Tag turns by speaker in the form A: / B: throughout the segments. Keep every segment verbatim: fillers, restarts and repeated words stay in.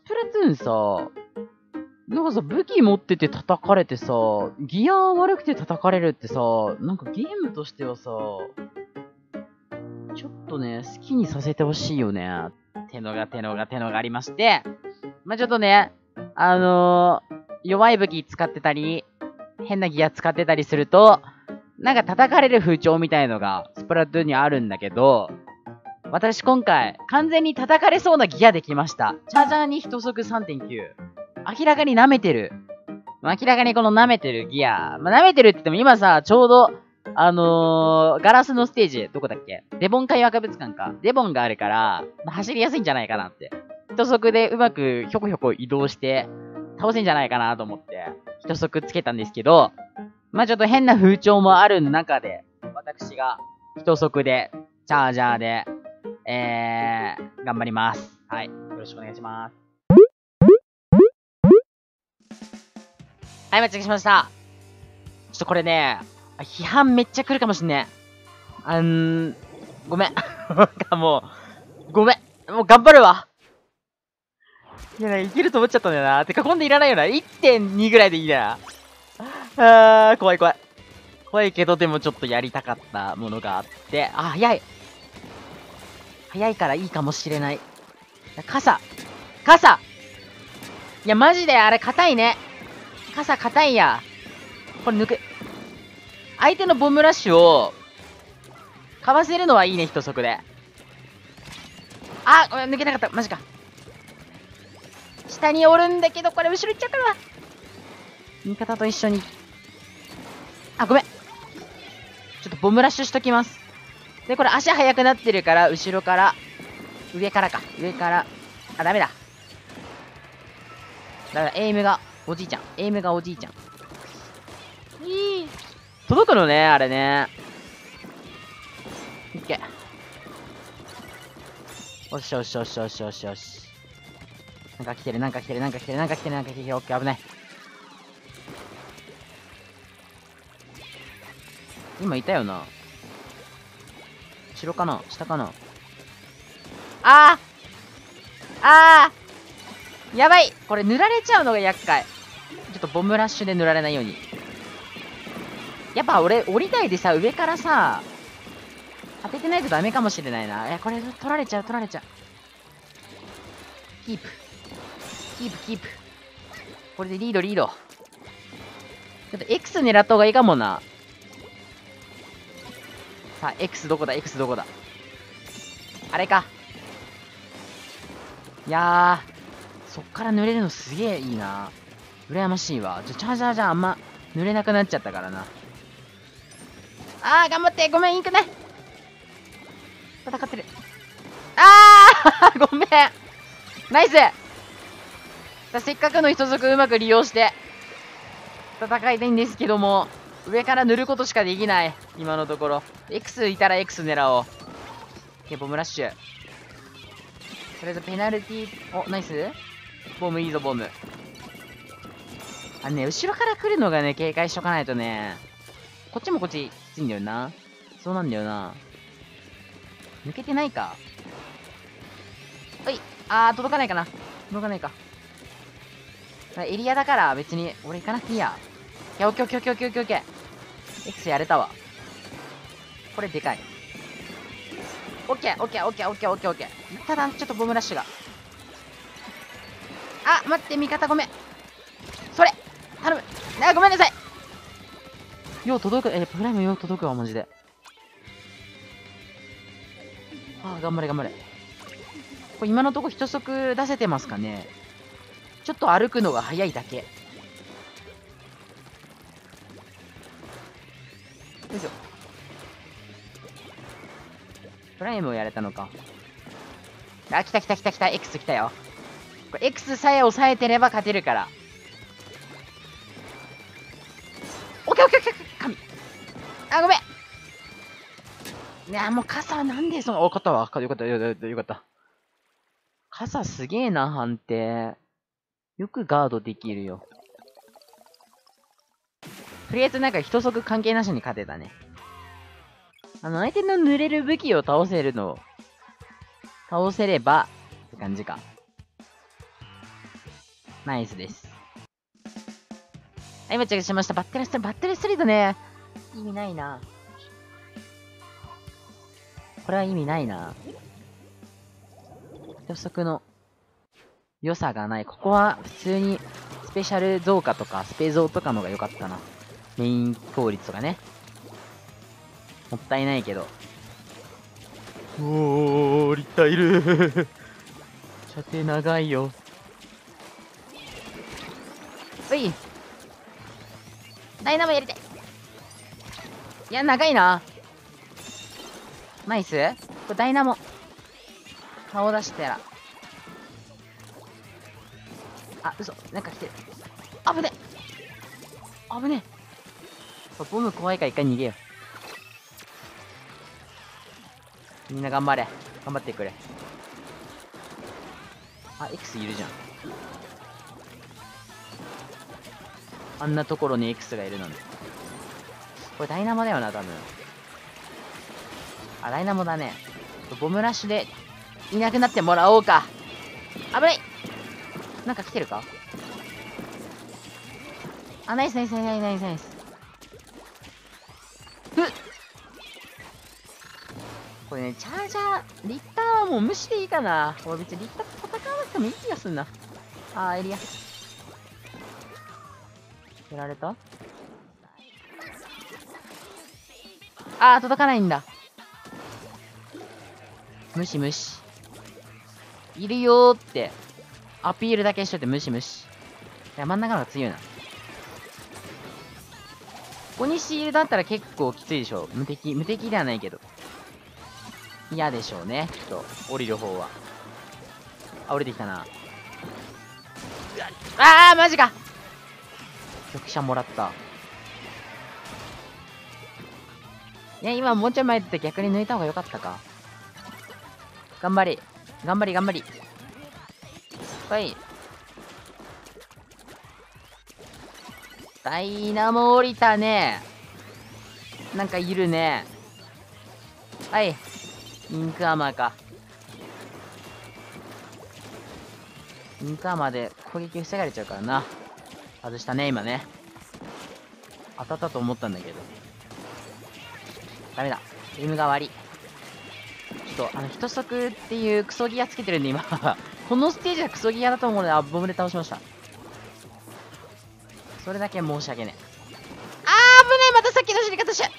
A: プラトゥーンさ、なんかさ、武器持ってて叩かれてさ、ギア悪くて叩かれるってさ、なんかゲームとしてはさ、ちょっとね、好きにさせてほしいよね。てのがてのがてのがありまして、まあ、ちょっとね、あのー、弱い武器使ってたり、変なギア使ってたりすると、なんか叩かれる風潮みたいのがスプラトゥーンにあるんだけど、私今回、完全に叩かれそうなギアできました。チャージャーに一足 さんてんきゅう。明らかに舐めてる。明らかにこの舐めてるギア。まあ、舐めてるって言っても今さ、ちょうど、あのー、ガラスのステージ、どこだっけ？デボン海博物館か。デボンがあるから、まあ、走りやすいんじゃないかなって。一足でうまくひょこひょこ移動して、倒せんじゃないかなと思って、一足つけたんですけど、まあ、ちょっと変な風潮もある中で、私が一足で、チャージャーで、えー、頑張ります。はい。よろしくお願いします。はい、間違えしました。ちょっとこれね、批判めっちゃ来るかもしんねえ。あん、ごめん。なんかもう、ごめん。もう頑張るわ。いや、ね、いけると思っちゃったんだよな。てか、今度いらないよな。いってんに ぐらいでいいな。あー、怖い怖い。怖いけど、でもちょっとやりたかったものがあって。あ、早い。早いからいいかもしれない。傘。傘いや、マジであれ硬いね。傘硬いや。これ抜く。相手のボムラッシュを、かわせるのはいいね、一足で。あ、ごめん、抜けなかった。マジか。下におるんだけど、これ後ろ行っちゃうからな。味方と一緒に。あ、ごめん。ちょっとボムラッシュしときます。で、これ足速くなってるから、後ろから、上からか。上から。あ、ダメだ。だから、エイムが、おじいちゃん。エイムがおじいちゃん。いい。届くのね、あれね。いっけ。よしよしよしよしよしよし。なんか来てる、なんか来てる、なんか来てる、なんか来てる、なんか来てる。オッケー、危ない。今いたよな。後ろかな下かなあーあーやばいこれ塗られちゃうのが厄介。ちょっとボムラッシュで塗られないように。やっぱ俺、降りないでさ、上からさ、当ててないとダメかもしれないな。え、これ取られちゃう、取られちゃう。キープ。キープ、キープ。これでリード、リード。ちょっと X 狙った方がいいかもな。さあ、X どこだ ?X どこだあれか。いやー、そっから濡れるのすげえいいな。羨ましいわ。じゃ、チャージャーじゃあんま濡れなくなっちゃったからな。あー、頑張ってごめん、インクね戦ってる。あーごめんナイスせっかくの一足うまく利用して、戦いたいんですけども、上から塗ることしかできない。今のところ。X いたら X 狙おう。OK、ボムラッシュ。とりあえずペナルティー、お、ナイスボムいいぞ、ボム。あのね、後ろから来るのがね、警戒しとかないとね、こっちもこっちきついんだよな。そうなんだよな。抜けてないか。おい、あー、届かないかな。届かないか。エリアだから別に俺行かなくていいや。いや、オッケーオッケーオッケーオッケーオッケー。X やれたわ。これでかい。オッケーオッケーオッケーオッケーオッケーオッケー。ただ、ちょっとボムラッシュが。あ、待って、味方ごめん。それ頼む。あ、ごめんなさい。よう届く。え、プライムよう届くわ、マジで。あ、頑張れ頑張れ。これ今のとこ一足出せてますかね。ちょっと歩くのが早いだけ。よいしょ。プライムをやれたのか。あ、来た来た来た来た。X 来たよ。これ X さえ抑えてれば勝てるから。オッケーオッケーオッケー。神。あ、ごめん。いや、もう傘なんでその、お、勝ったわ。よかったよかったよかった。傘すげえな、判定。よくガードできるよ。とりあえずなんか一足関係なしに勝てたね。あの、相手の濡れる武器を倒せるのを、倒せれば、って感じか。 ナイスです。はい、今チェックしました。バッテリーストリート、バッテリーストリートね。意味ないな。これは意味ないな。予測の良さがない。ここは普通にスペシャル増加とかスペ増とかのが良かったな。メイン効率とかね。もったいないけど。おー、リタイル射程長いよ。ういダイナモやりたい。いや、長いな。ナイス。これダイナモ。顔出してら。あ、嘘。なんか来てる。危ね危ねボム怖いから一回逃げよう。みんな頑張れ。頑張ってくれ。あ、X いるじゃん。あんなところに X がいるのに。これダイナモだよな、多分。あ、ダイナモだね。ボムラッシュでいなくなってもらおうか。危ない。なんか来てるか。あ、ナイスナイスナイスナイスナイス。ふっこれね、チャージャー、リッターはもう無視でいいかな。俺別にリッターと戦わなくてもいい気がすんな。あー、エリア。やられた。あー、届かないんだ。無視無視。いるよーって、アピールだけしといて無視無視。いや、真ん中の方が強いな。ここにシールだったら結構きついでしょ。無敵、無敵ではないけど。嫌でしょうね、きっと。降りる方は。あ、降りてきたな。あー、マジか局者もらった。いや、今もうちょい前って逆に抜いた方が良かったか。頑張り。頑張り、頑張り。はい。ダイナモ降りたね。なんかいるね。はい。インクアーマーか。インクアーマーで攻撃防がれちゃうからな。外したね、今ね。当たったと思ったんだけど。ダメだ。エムが悪い。ちょっと、あの、一足っていうクソギアつけてるんで、今。このステージはクソギアだと思うので、あ、ボムで倒しました。それだけ申し訳ねえ。あー、危ねえ、またさっきの死に方しちゃう。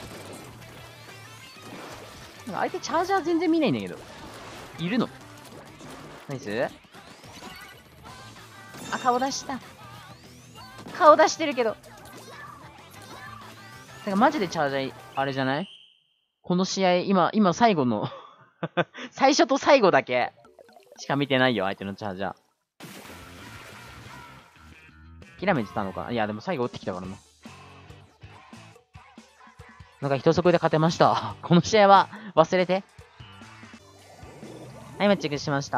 A: 相手チャージャー全然見ないんだけど。いるのナイス。あ、顔出した。顔出してるけど。てか、マジでチャージャー、あれじゃないこの試合、今、今最後の最初と最後だけしか見てないよ、相手のチャージャー。諦めてたのか。いや、でも最後打ってきたからな。なんか一足で勝てました。この試合は忘れて。はい、マッチングしました。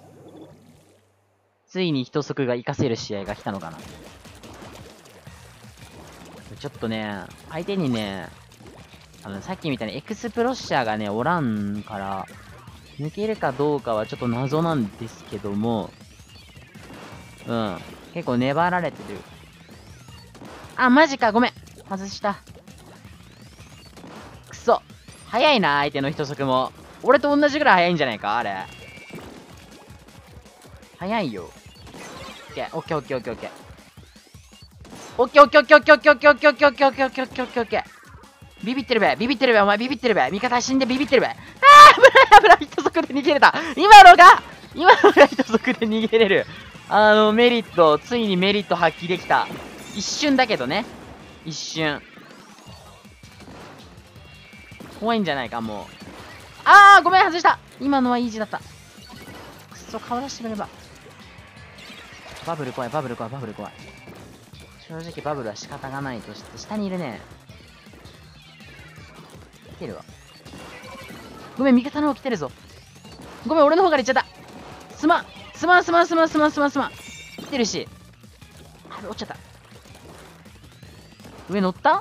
A: ついに一足が活かせる試合が来たのかな。ちょっとね、相手にね、あの、さっきみたいにエクスプロッシャーがね、おらんから、抜けるかどうかはちょっと謎なんですけども、うん。結構粘られてる。あ、マジか、ごめん。外した。くそ。早いな、相手の一足も。俺と同じぐらい早いんじゃないか、あれ。早いよ。オッケー、オッケー、オッケー、オッケー、オッケー。オッケー、オッケー、オッケー、オッケー、オッケー、オッケー、オッケー、オッケー、オッケー、オッケー、オッケー、オッケー、オッケー、オッケー。ビビってるべ、ビビってるべ、お前ビビってるべ。味方死んでビビってるべ。あー、危ない、危ない、一足で逃げれた。今のが、今のが一足で逃げれる。あの、メリット、ついにメリット発揮できた。一瞬だけどね。一瞬。怖いんじゃないか、もう。あー、ごめん、外した。今のはイージーだった。くそ、顔出してくれば。バブル怖い、バブル怖い、バブル怖い。正直バブルは仕方がないとして、下にいるね。来てるわ。ごめん、味方の方来てるぞ。ごめん、俺の方から行っちゃった。すまん、すまん、すまん、すまん、すまん、すまん、すまん。来てるし。あ、落ちちゃった。上乗った乗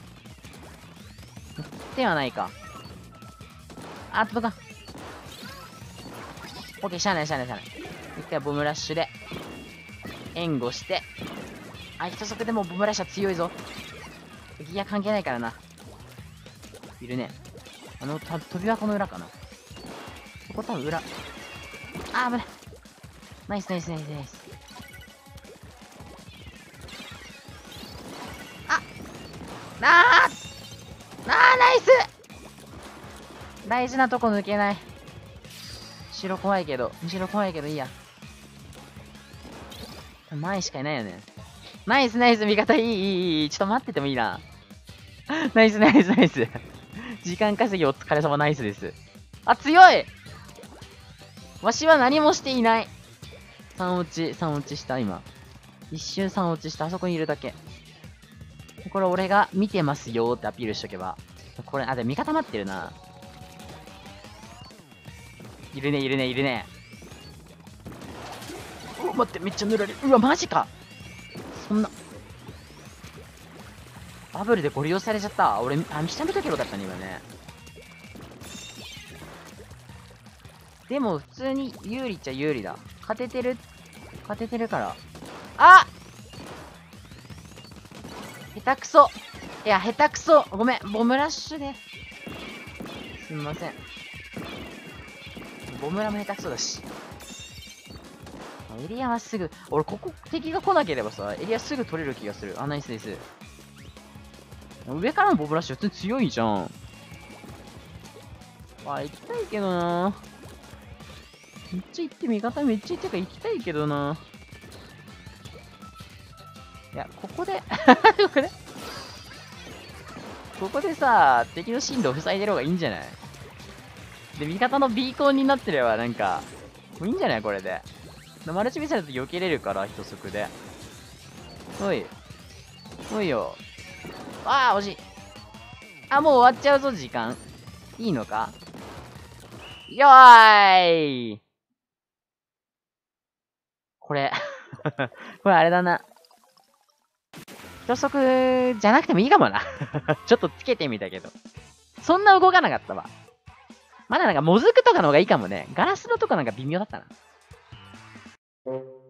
A: ってはないか。あ、届かん。オッケー、しゃあない、しゃあない、しゃあない。一回ボムラッシュで。 援護して。あ、一足でもボムラッシュは強いぞ。ギア関係ないからな。いるね。あの、た飛び箱の裏かな。ここ多分裏。あー、危ない。ナイスナイスナイスナイス。ああーあーナイス。大事なとこ抜けない。後ろ怖いけど、後ろ怖いけどいいや。前しかいないよね。ナイスナイス味方いいいいいい。ちょっと待っててもいいな。ナイスナイスナイス。時間稼ぎお疲れ様ナイスです。あ、強い。わしは何もしていない。さん落ち、さん落ちした今。一瞬さん落ちした。あそこにいるだけ。これ俺が見てますよってアピールしとけば。これ、あ、でも味方待ってるな。いるね、いるね、いるね。うわ、待って、めっちゃ塗られる。うわ、マジか。そんな。バブルでご利用されちゃった。俺、あ、下見とけばよかったね、今ね。でも、普通に有利っちゃ有利だ。勝ててる。勝ててるから。あ下手くそ。いや、下手くそ。ごめん、ボムラッシュで。すみません。ボムラも下手くそだし。エリアはすぐ、俺ここ敵が来なければさ、エリアすぐ取れる気がする。あ、ナイスです。上からのボブラッシュ普通に強いじゃん。あ、行きたいけどな。めっちゃ行って、味方めっちゃ行ってか行きたいけどな。いや、ここで、ここで、ここでさ、敵の進路を塞いでる方がいいんじゃない？で、味方のビーコンになってればなんか、もういいんじゃないこれで。マルチミサイルと避けれるから、一足で。おい。おいよ。ああ、惜しい。あ、もう終わっちゃうぞ、時間。いいのか？よーい。これ。これあれだな。一足じゃなくてもいいかもな。ちょっとつけてみたけど。そんな動かなかったわ。まだなんか、もずくとかの方がいいかもね。ガラスのとかなんか微妙だったな。